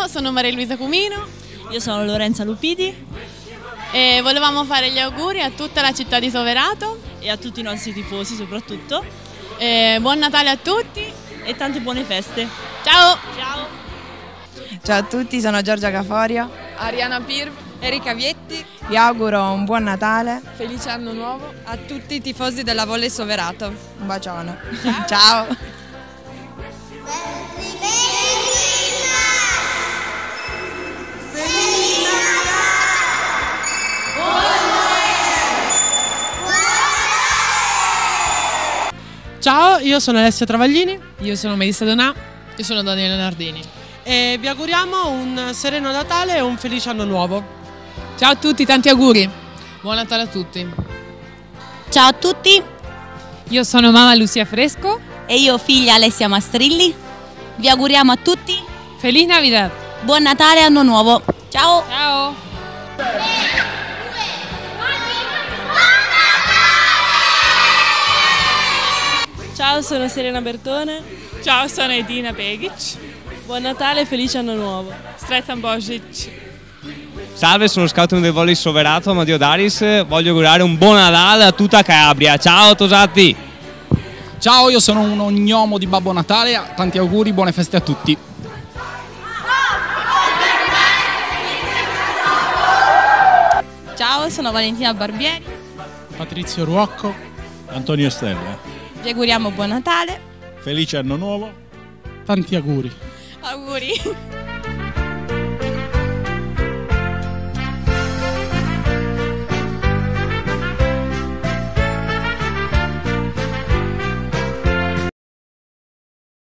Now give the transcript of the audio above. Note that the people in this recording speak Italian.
sono Maria Luisa Cumino. Io sono Lorenza Lupiti. E volevamo fare gli auguri a tutta la città di Soverato. E a tutti i nostri tifosi soprattutto. Buon Natale a tutti. E tante buone feste. Ciao! Ciao! Ciao a tutti, sono Giorgia Caforio. Ariana Pirv, Erika Vietti. Vi auguro un buon Natale. Felice anno nuovo a tutti i tifosi della Volley Soverato. Un bacione. Ciao. Ciao, io sono Alessia Travaglini. Io sono Melissa Donà. Io sono Daniele Nardini. E vi auguriamo un sereno Natale e un felice anno nuovo. Ciao a tutti, tanti auguri. Buon Natale a tutti. Ciao a tutti. Io sono mamma Lucia Fresco. E io figlia Alessia Mastrilli. Vi auguriamo a tutti Feliz Navidad. buon Natale e anno nuovo. Ciao. Ciao. Ciao, sono Serena Bertone. Ciao, sono Edina Begic. Buon Natale e felice anno nuovo. Stretan Božić. Salve, sono scout del Volley Soverato, Amadio Daris. Voglio augurare un buon Natale a tutta Calabria. Ciao Tosatti! Ciao, io sono un gnomo di Babbo Natale. Tanti auguri, buone feste a tutti. Ciao, sono Valentina Barbieri. Patrizio Ruocco. Antonio Stella. Vi auguriamo buon Natale. Felice anno nuovo. Tanti auguri. Auguri.